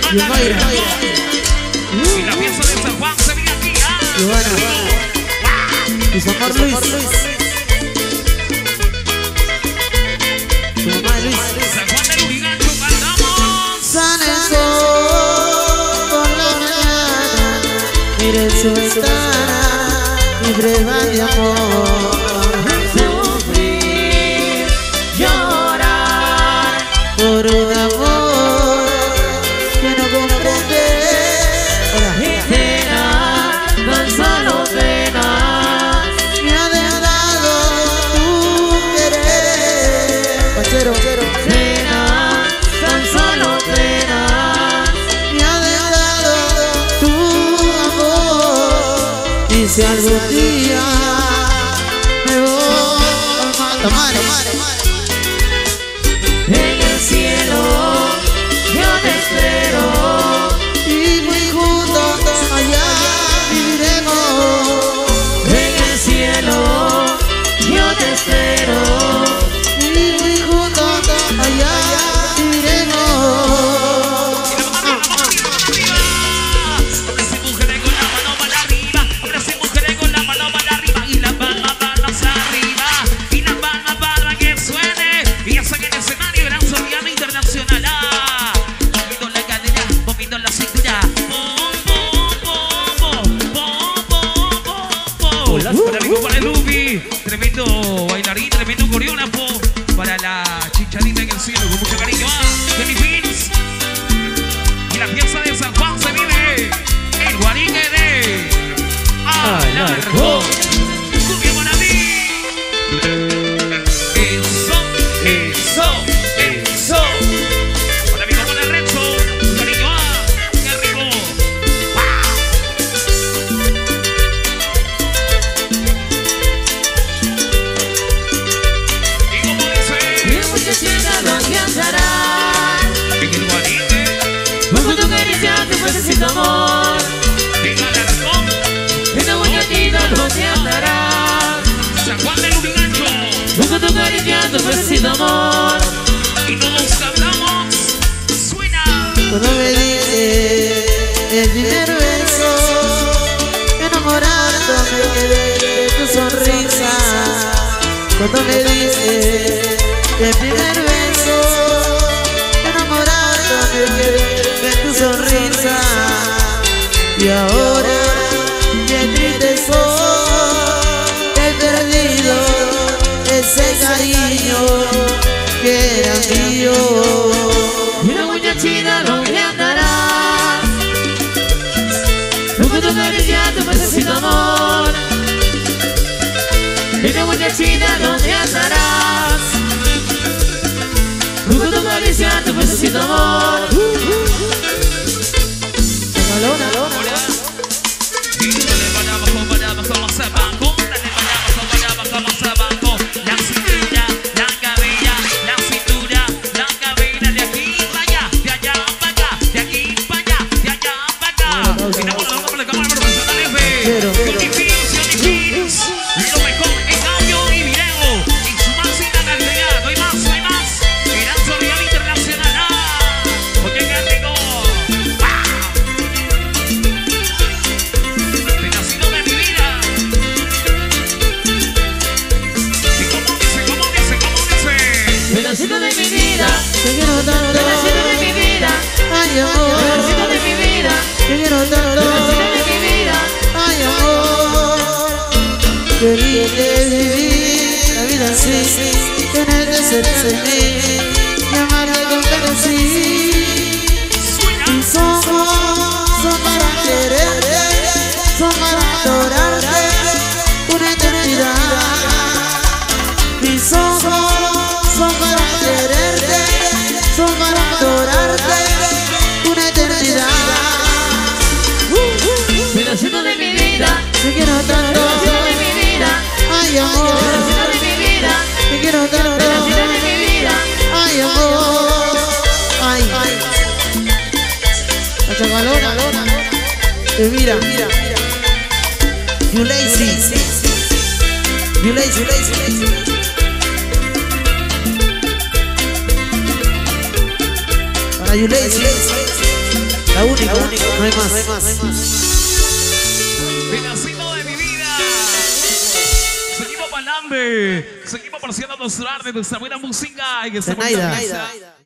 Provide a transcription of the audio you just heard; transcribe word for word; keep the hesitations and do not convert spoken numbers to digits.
Yumaira. Y la fiesta de San Juan se viene aquí. Y San Juan Luis. Su mamá de Luis. San Juan del Urigancho cantamos. San el sol por la mañana, mire su ventana y breva de amor. Sufrir, llorar por un amor que no comprende. y será tan solo penas. Me ha dejado tu querer. Pachero, pachero. Penas, tan solo penas. Me ha dejado tu amor. Y si algún día me voy a tomar En el cielo yo te espero. y muy juntos allá viviremos. En el cielo yo te espero. Y muy juntos allá viviremos. Hombres y mujeres con la mano para arriba. Hombres y mujeres con la mano para arriba. Y las palmas palmas arriba. Y las palmas para que suene. Y ya saben el escenario gran solidaridad internacional. Ah, moviendo la cadera, moviendo la cintura. Pom, pom, pom, pom, pom, pom, pom. Para amigo, para el Lupi. Tremendo bailarín, tremendo coreógrafo. Para la chicharita en el cielo, con mucho cariño. Ah, de mis Fins. Y la fiesta de San Juan se vive el guarique de Alarcón. Cumbia para mí. Eso, eso, eso. Hola amigo, con el Renzo. Un cariño, ah, qué rico. Y como dice, Mi muchachita ¿dónde andará? en el guarique Busco tu caricia, tu fuercito amor. de Alarcón, Esta muchachita ¿dónde andará? San Juan del Urigancho. Busco tu caricia, tu fuercito amor. Y todos cantamos. Suena. Cuando me dice el primer beso, enamorándome de tu sonrisa. Cuando me dice el primer beso, enamorándome de tu sonrisa. Y ahora qué triste soy, he perdido ese cariño que era mío. Una muchachita ¿dónde andará? Busco tu caricia, tu fuercito amor. Una muchachita ¿dónde andarás? Busco tu caricia, tu fuercito amor. Lona, lona. Y dale para abajo, para abajo, más abajo. Dale para abajo, para abajo, más abajo. La cintura, la cabella, la cintura, la cabella. De aquí para allá, de allá para acá, de aquí para allá, de allá para acá. Y damos la boca por la cámara profesionales de Johnny Fins, Johnny Fins. Lo mejor en audio y video. Y su máxima calidad. No hay más, no hay más. Gran solidaridad internacional. Ah, oye, qué rico. Pedacito de mi vida. ¿Y cómo dice, cómo dice, cómo dice? Pedacito de mi vida, Te quiero tanto, pedacito de mi vida, ay amor. pedacito de mi vida, Te quiero tanto, pedacito de mi vida. ay amor. Qué lindo es vivir la vida así, tenerte cerca de mí y amarte con frenesí. Mis ojos son para quererte, son para adorarte una eternidad. Mis ojos son para quererte, son para adorarte una eternidad. Pedacito de mi vida, Te quiero tanto, pedacito de mi vida, ay amor. pedacito de mi vida, Te quiero tanto, pedacito de mi vida. ay amor. Ay, la chacalona, te mira, you lazy, you lazy, para you lazy. La única, la única, no hay más, no hay más. Pedacito de mi vida. Seguimos para adelante. Seguimos parciando nuestro arte, nuestra buena música. Y que estamos en la mesa.